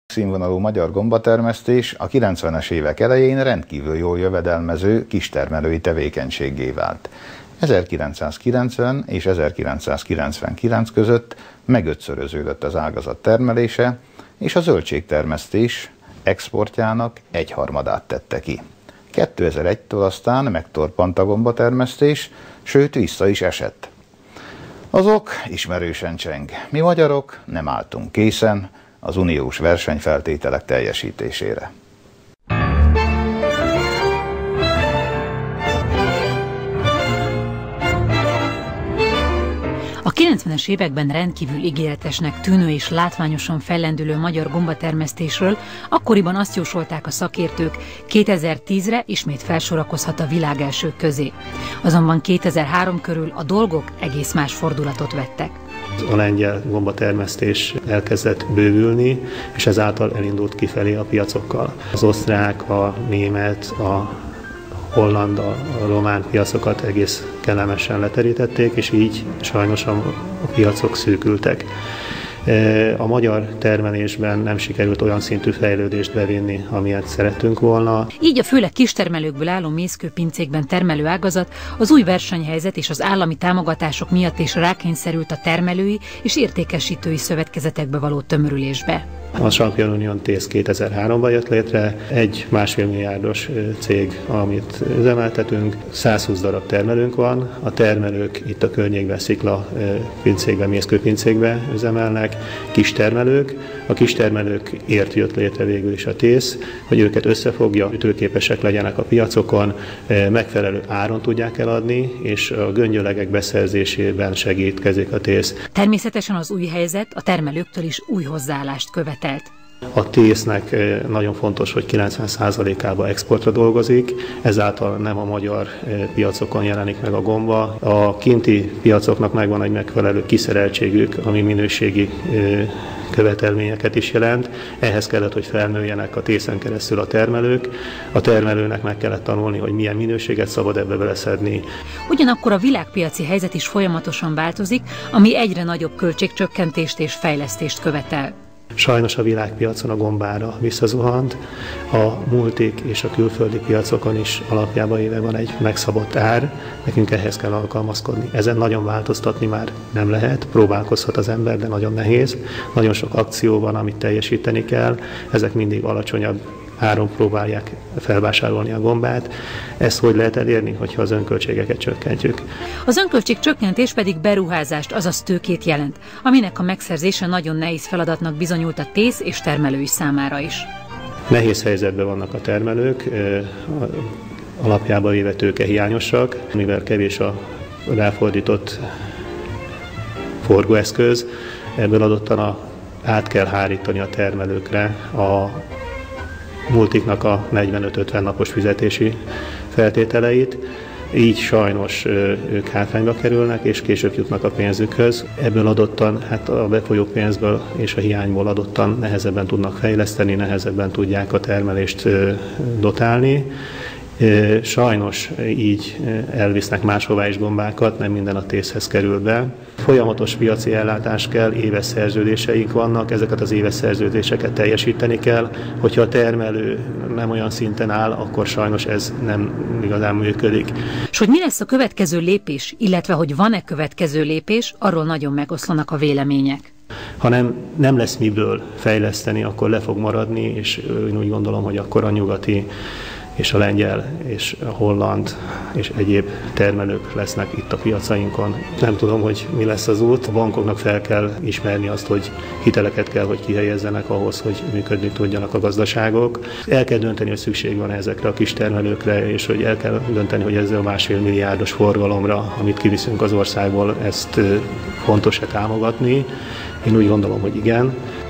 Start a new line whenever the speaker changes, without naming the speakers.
Színvonalú magyar gombatermesztés a 90-es évek elején rendkívül jól jövedelmező kistermelői tevékenységgé vált. 1990 és 1999 között megötszöröződött az ágazat termelése, és a zöldségtermesztés exportjának 1/3-át tette ki. 2001-től aztán megtorpant a gombatermesztés, sőt vissza is esett. Az ok ismerősen cseng. Mi magyarok nem álltunk készen az uniós versenyfeltételek teljesítésére.
A 90-es években rendkívül ígéretesnek tűnő és látványosan fellendülő magyar gombatermesztésről akkoriban azt jósolták a szakértők, 2010-re ismét felsorakozhat a világelsők közé. Azonban 2003 körül a dolgok egész más fordulatot vettek.
A lengyel gombatermesztés elkezdett bővülni, és ezáltal elindult kifelé a piacokkal. Az osztrák, a német, a holland, a román piacokat egész kellemesen leterítették, és így sajnos a piacok szűkültek. A magyar termelésben nem sikerült olyan szintű fejlődést bevinni, amilyet szerettünk volna.
Így a főleg kistermelőkből álló mészkőpincékben termelő ágazat az új versenyhelyzet és az állami támogatások miatt is rákényszerült a termelői és értékesítői szövetkezetekbe való tömörülésbe.
A Champion Union Tész 2003-ban jött létre, egy 1,5 milliárdos cég, amit üzemeltetünk, 120 darab termelőnk van, a termelők itt a környékben szikla pincékben, mészkőpincékben üzemelnek, kistermelők. A kistermelőkért jött létre végül is a Tész, hogy őket összefogja, ütőképesek legyenek a piacokon, megfelelő áron tudják eladni, és a göngyölegek beszerzésében segítkezik a Tész.
Természetesen az új helyzet a termelőktől is új hozzáállást követelt.
A Tésznek nagyon fontos, hogy 90%-ában exportra dolgozik, ezáltal nem a magyar piacokon jelenik meg a gomba. A kinti piacoknak megvan egy megfelelő kiszereltségük, ami minőségi követelményeket is jelent. Ehhez kellett, hogy felnőjenek a Tészen keresztül a termelők. A termelőnek meg kellett tanulni, hogy milyen minőséget szabad ebbe beleszedni.
Ugyanakkor a világpiaci helyzet is folyamatosan változik, ami egyre nagyobb költségcsökkentést és fejlesztést követel.
Sajnos a világpiacon a gombára visszazuhant, a multik és a külföldi piacokon is alapjában éve van egy megszabott ár, nekünk ehhez kell alkalmazkodni. Ezen nagyon változtatni már nem lehet, próbálkozhat az ember, de nagyon nehéz. Nagyon sok akció van, amit teljesíteni kell, ezek mindig alacsonyabb áron próbálják felvásárolni a gombát. Ezt hogy lehet elérni, hogyha az önköltségeket csökkentjük?
Az önköltség csökkentés pedig beruházást, azaz tőkét jelent, aminek a megszerzése nagyon nehéz feladatnak bizonyult a Tész és termelői számára is.
Nehéz helyzetben vannak a termelők, alapjában véve tőkehiányosak, mivel kevés a ráfordított forgóeszköz, ebből adottan át kell hárítani a termelőkre a multiknak a 45-50 napos fizetési feltételeit, így sajnos ők hátrányba kerülnek, és később jutnak a pénzükhöz. Ebből adottan, hát a befolyó pénzből és a hiányból adottan nehezebben tudnak fejleszteni, nehezebben tudják a termelést dotálni. Sajnos így elvisznek máshová is gombákat, nem minden a Tészhez kerül be. Folyamatos piaci ellátás kell, éves szerződéseink vannak, ezeket az éves szerződéseket teljesíteni kell. Hogyha a termelő nem olyan szinten áll, akkor sajnos ez nem igazán működik.
És hogy mi lesz a következő lépés, illetve hogy van-e következő lépés, arról nagyon megoszlanak a vélemények.
Ha nem lesz miből fejleszteni, akkor le fog maradni, és én úgy gondolom, hogy akkor a nyugati és a lengyel, és a holland, és egyéb termelők lesznek itt a piacainkon. Nem tudom, hogy mi lesz az út. A bankoknak fel kell ismerni azt, hogy hiteleket kell, hogy kihelyezzenek ahhoz, hogy működni tudjanak a gazdaságok. El kell dönteni, hogy szükség van ezekre a kis termelőkre, és hogy el kell dönteni, hogy ezzel a 1,5 milliárdos forgalomra, amit kiviszünk az országból, ezt fontos-e támogatni. Én úgy gondolom, hogy igen.